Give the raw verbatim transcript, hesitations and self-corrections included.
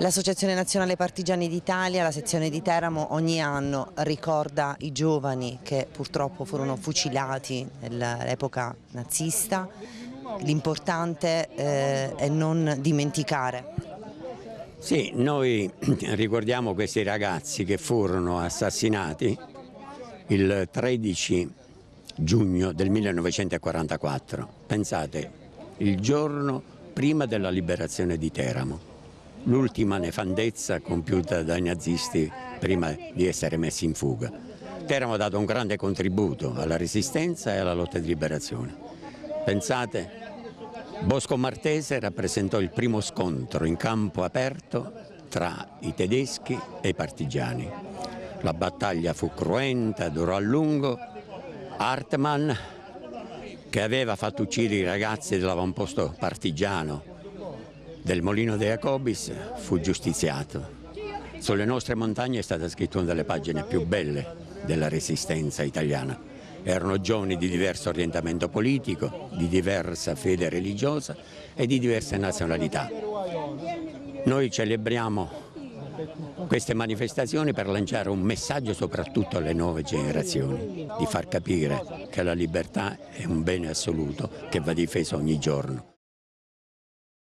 L'Associazione Nazionale Partigiani d'Italia, la sezione di Teramo, ogni anno ricorda i giovani che purtroppo furono fucilati nell'epoca nazista. L'importante eh, è non dimenticare. Sì, noi ricordiamo questi ragazzi che furono assassinati il tredici giugno del millenovecentoquarantaquattro. Pensate, il giorno prima della liberazione di Teramo. L'ultima nefandezza compiuta dai nazisti prima di essere messi in fuga. Teramo ha dato un grande contributo alla resistenza e alla lotta di liberazione. Pensate, Bosco Martese rappresentò il primo scontro in campo aperto tra i tedeschi e i partigiani. La battaglia fu cruenta, durò a lungo. Hartmann, che aveva fatto uccidere i ragazzi dell'avamposto partigiano del Molino de Jacobis, fu giustiziato. Sulle nostre montagne è stata scritta una delle pagine più belle della resistenza italiana. Erano giovani di diverso orientamento politico, di diversa fede religiosa e di diverse nazionalità. Noi celebriamo queste manifestazioni per lanciare un messaggio soprattutto alle nuove generazioni, di far capire che la libertà è un bene assoluto che va difeso ogni giorno.